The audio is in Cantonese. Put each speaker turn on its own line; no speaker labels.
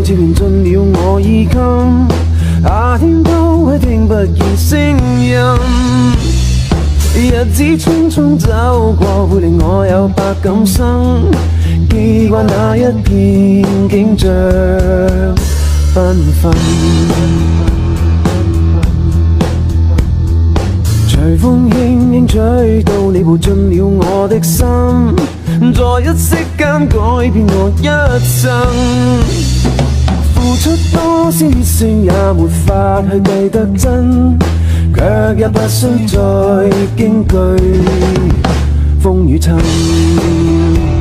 似緣盡了我耳襟，夏天都會聽不見聲音。日子匆匆走過，會令我有百感生，記掛那一片景象繽紛。隨風輕輕吹到，你步進了我的心，在一息間改變我一生。付出多少血性也沒法去計得真，卻也不需再驚懼風雨侵。